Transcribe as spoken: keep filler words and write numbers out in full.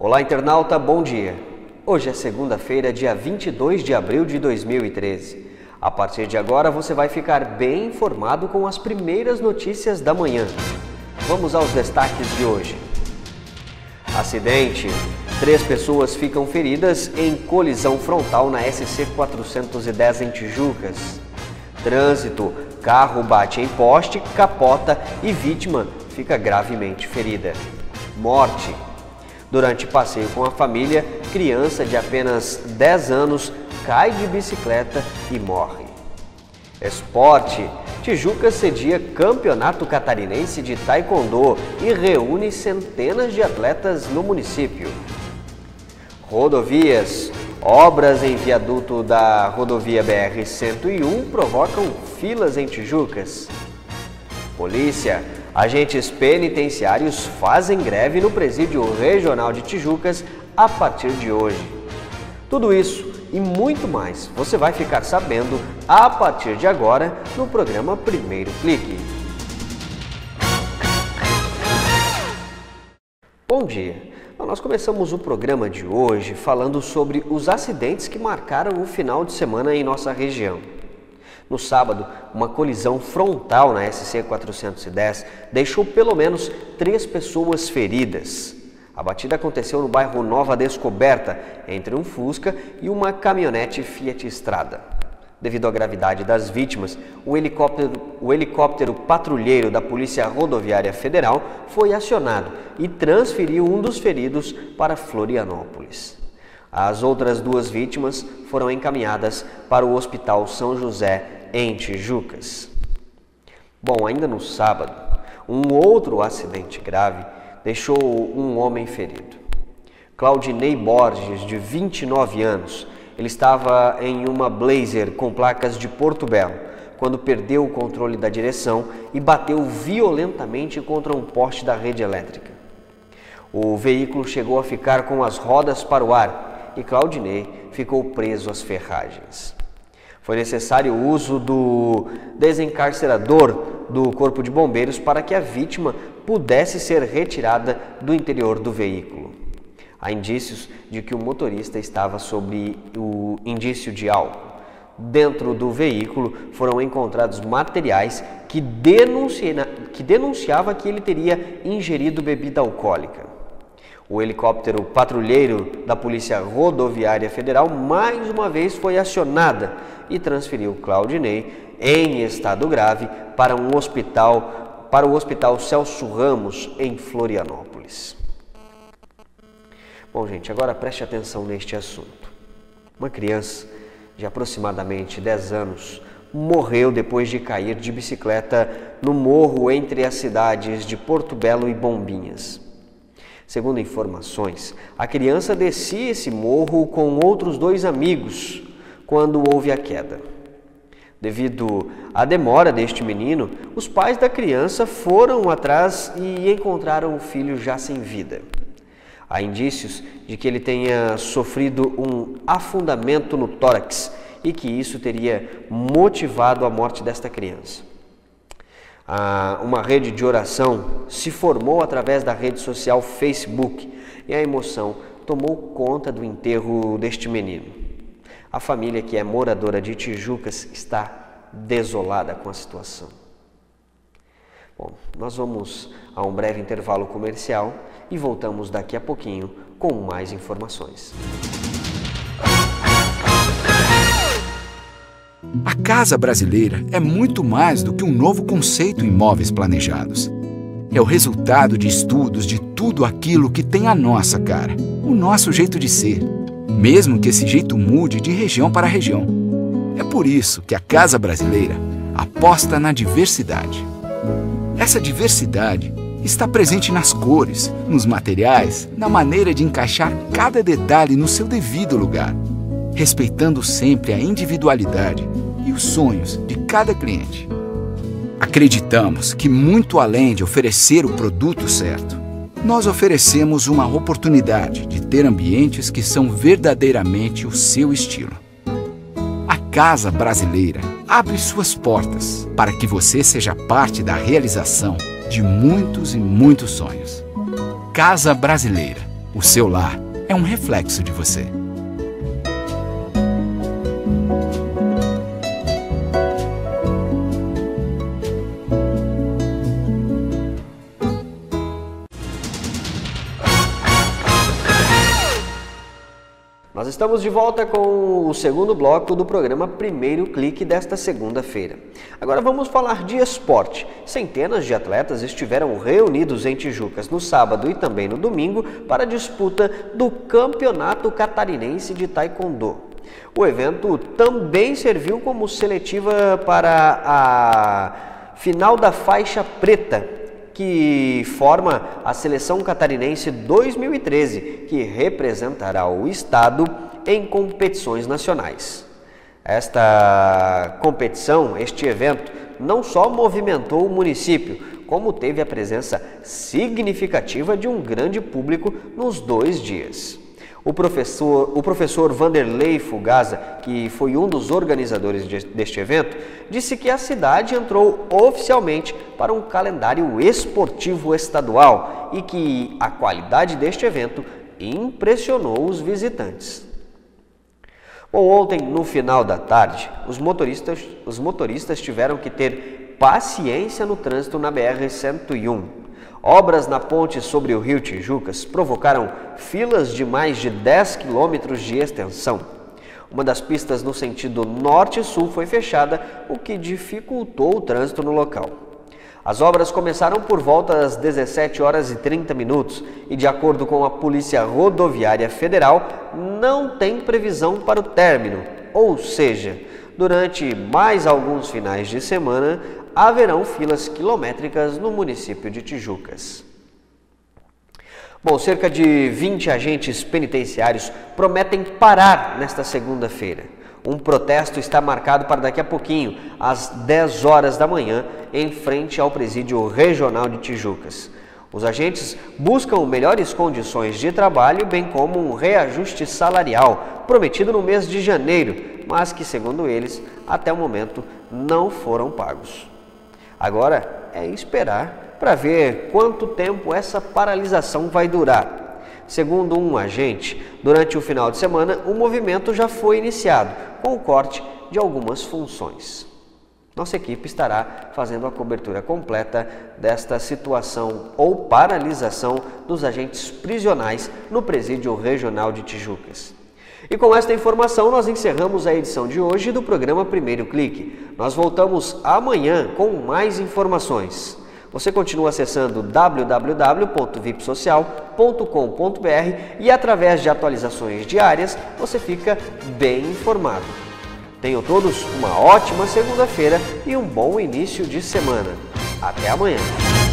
Olá, internauta, bom dia! Hoje é segunda-feira, dia vinte e dois de abril de dois mil e treze. A partir de agora você vai ficar bem informado com as primeiras notícias da manhã. Vamos aos destaques de hoje. Acidente. Três pessoas ficam feridas em colisão frontal na S C quatrocentos e dez em Tijucas. Trânsito. Carro bate em poste, capota e vítima fica gravemente ferida. Morte. Durante passeio com a família, criança de apenas dez anos cai de bicicleta e morre. Esporte. Tijuca cedia campeonato catarinense de taekwondo e reúne centenas de atletas no município. Rodovias. Obras em viaduto da rodovia B R cento e um provocam filas em Tijucas. Polícia. Agentes penitenciários fazem greve no Presídio Regional de Tijucas a partir de hoje. Tudo isso e muito mais você vai ficar sabendo a partir de agora no programa Primeiro Clique. Bom dia! Nós começamos o programa de hoje falando sobre os acidentes que marcaram o final de semana em nossa região. No sábado, uma colisão frontal na S C quatrocentos e dez deixou pelo menos três pessoas feridas. A batida aconteceu no bairro Nova Descoberta, entre um Fusca e uma caminhonete Fiat Strada. Devido à gravidade das vítimas, o helicóptero, o helicóptero patrulheiro da Polícia Rodoviária Federal foi acionado e transferiu um dos feridos para Florianópolis. As outras duas vítimas foram encaminhadas para o Hospital São José, em Tijucas. Bom, ainda no sábado, um outro acidente grave deixou um homem ferido. Claudinei Borges, de vinte e nove anos, ele estava em uma Blazer com placas de Porto Belo, quando perdeu o controle da direção e bateu violentamente contra um poste da rede elétrica. O veículo chegou a ficar com as rodas para o ar e Claudinei ficou preso às ferragens. Foi necessário o uso do desencarcerador do Corpo de Bombeiros para que a vítima pudesse ser retirada do interior do veículo. Há indícios de que o motorista estava sob o indício de álcool. Dentro do veículo foram encontrados materiais que, denuncia, que denunciava que ele teria ingerido bebida alcoólica. O helicóptero patrulheiro da Polícia Rodoviária Federal mais uma vez foi acionada e transferiu Claudinei, em estado grave, para um hospital, para o Hospital Celso Ramos, em Florianópolis. Bom, gente, agora preste atenção neste assunto. Uma criança de aproximadamente dez anos morreu depois de cair de bicicleta no morro entre as cidades de Porto Belo e Bombinhas. Segundo informações, a criança descia esse morro com outros dois amigos quando houve a queda. Devido à demora deste menino, os pais da criança foram atrás e encontraram o filho já sem vida. Há indícios de que ele tenha sofrido um afundamento no tórax e que isso teria motivado a morte desta criança. Uma rede de oração se formou através da rede social Facebook e a emoção tomou conta do enterro deste menino. A família, que é moradora de Tijucas, está desolada com a situação. Bom, nós vamos a um breve intervalo comercial e voltamos daqui a pouquinho com mais informações. A Casa Brasileira é muito mais do que um novo conceito em imóveis planejados. É o resultado de estudos de tudo aquilo que tem a nossa cara, o nosso jeito de ser, mesmo que esse jeito mude de região para região. É por isso que a Casa Brasileira aposta na diversidade. Essa diversidade está presente nas cores, nos materiais, na maneira de encaixar cada detalhe no seu devido lugar, respeitando sempre a individualidade e os sonhos de cada cliente. Acreditamos que, muito além de oferecer o produto certo, nós oferecemos uma oportunidade de ter ambientes que são verdadeiramente o seu estilo. A Casa Brasileira abre suas portas para que você seja parte da realização de muitos e muitos sonhos. Casa Brasileira, O seu lar é um reflexo de você. Nós estamos de volta com o segundo bloco do programa Primeiro Clique desta segunda-feira. Agora vamos falar de esporte. Centenas de atletas estiveram reunidos em Tijucas no sábado e também no domingo para a disputa do Campeonato Catarinense de Taekwondo. O evento também serviu como seletiva para a final da faixa preta, que forma a Seleção Catarinense dois mil e treze, que representará o estado em competições nacionais. Esta competição, este evento, não só movimentou o município, como teve a presença significativa de um grande público nos dois dias. O professor, o professor Vanderlei Fugaza, que foi um dos organizadores de, deste evento, disse que a cidade entrou oficialmente para um calendário esportivo estadual e que a qualidade deste evento impressionou os visitantes. Bom, ontem, no final da tarde, os motoristas, os motoristas tiveram que ter paciência no trânsito na B R cento e um. Obras na ponte sobre o rio Tijucas provocaram filas de mais de dez quilômetros de extensão. Uma das pistas no sentido norte-sul foi fechada, o que dificultou o trânsito no local. As obras começaram por volta das dezessete horas e trinta minutos e, de acordo com a Polícia Rodoviária Federal, não tem previsão para o término, ou seja, durante mais alguns finais de semana, haverão filas quilométricas no município de Tijucas. Bom, cerca de vinte agentes penitenciários prometem parar nesta segunda-feira. Um protesto está marcado para daqui a pouquinho, às dez horas da manhã, em frente ao Presídio Regional de Tijucas. Os agentes buscam melhores condições de trabalho, bem como um reajuste salarial prometido no mês de janeiro, mas que, segundo eles, até o momento não foram pagos. Agora é esperar para ver quanto tempo essa paralisação vai durar. Segundo um agente, durante o final de semana, o movimento já foi iniciado, com o corte de algumas funções. Nossa equipe estará fazendo a cobertura completa desta situação ou paralisação dos agentes prisionais no Presídio Regional de Tijucas. E com esta informação nós encerramos a edição de hoje do programa Primeiro Clique. Nós voltamos amanhã com mais informações. Você continua acessando w w w ponto vip social ponto com ponto b r e através de atualizações diárias você fica bem informado. Tenham todos uma ótima segunda-feira e um bom início de semana. Até amanhã!